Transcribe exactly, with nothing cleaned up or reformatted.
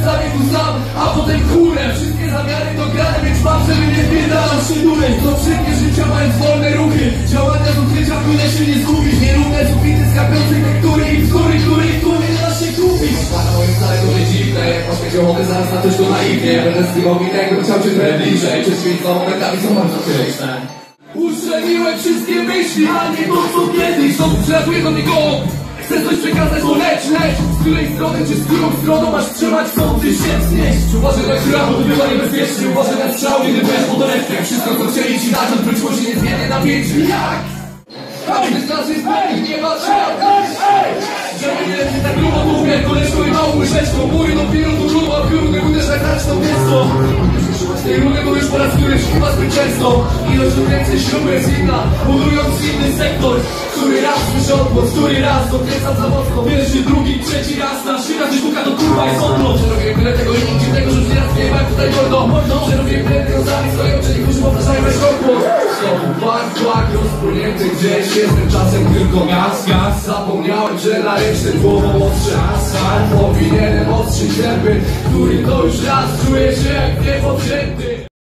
przedstawię tu sam, a potem kurę. Wszystkie zamiary to grane, więc mam, żeby nie wpierdalał się dureń. To wszystkie życia mając wolne ruchy, działania z ukrycia, byle się nie zgubić. Nierówne sufity skapiące tektury i wzóry, który, który nie da się kupić. Pana moim wcale to nie dziwne, jak masz mieć ochotę zaraz na coś to naiwnie. Będę zdjął minę, jakbym chciał cię trochę bliżej. Przeciwieństwa momentami są bardzo krytyczne. Uszczeliłem wszystkie myśli, a nie to co kiedyś. To przelatuje do mnie koło. Chcę coś przekazać, to lecz, lecz. Z której strony, czy z którą stroną masz trzymać, co ty się wznieść. Uważaj na kramu, to bywa niebezpiecznie. Uważaj na strzał, kiedy będziesz pod rękę. Wszystko co chcieli ci dać, odwróciło się niezmiennie na pięciu. Jak? Każdy z nas jest taki, nie patrz jak. Żeby nie lepiej tak grubo mówię, koleżką i małą łyżeczką. Mówię dopiero tu grubo, a piórny uderz tak znaczną miasto. Tej rury, bo już po raz któryś chyba zbyt często. Ilość lub więcej śruby jest inna, budując inny sektor. Który raz słyszę odgłos, który raz dokręcam za mocno. Pierwszy, drugi, trzeci raz, na szyka coś puka, to kurwa jest odlot. Że robię tyle tego i nigdzie tego, że już nieraz nie mam tutaj mordo. Że robię tyle tego sami stoją, czyli którzy powtarzają bez kopło. Znowu bak, bak, rozpłynięty gdzieś. Jestem czasem tylko gaz, gaz. Zapomniałem, że na ręczny głową ostrze asfalt. Powinienem ostrzyć zęby, który to już raz czuje się jak niepodrzęty.